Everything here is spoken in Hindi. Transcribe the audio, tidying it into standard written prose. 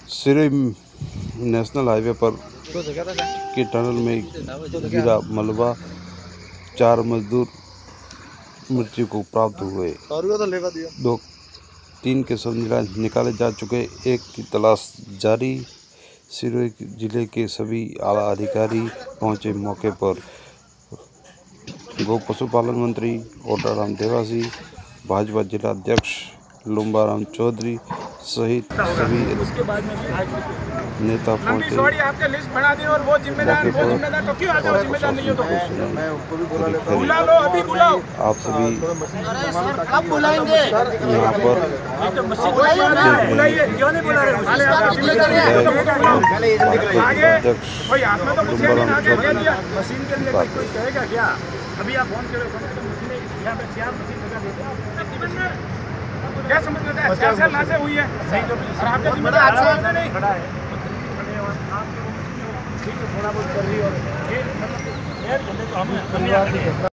सिरे नेशनल हाईवे पर के टनल में गिरा मलबा, 4 मजदूर मृत्यु को प्राप्त हुए। 3 के शव निकाले जा चुके, एक की तलाश जारी। सिरोही जिले के सभी आला अधिकारी पहुंचे मौके पर। गौ पशुपालन मंत्री ओटाराम देवासी, भाजपा जिला अध्यक्ष लुम्बाराम चौधरी सहित सभी नेता पहुंचे। आपके लिस्ट बना दी और वो जिम्मेदार तो क्यों आते हो? जिम्मेदार नहीं हो तो बुला लो, अभी बुलाओ। आप सभी कब बुलाएंगे? यहाँ पर मशीन के लिए कोई कहेगा क्या? अभी आप फोन करो, क्या समझ लेते हैं? 4 लाशें हुई है और आपका जिम्मेदार नहीं खड़ा है। थोड़ा बहुत कर रही और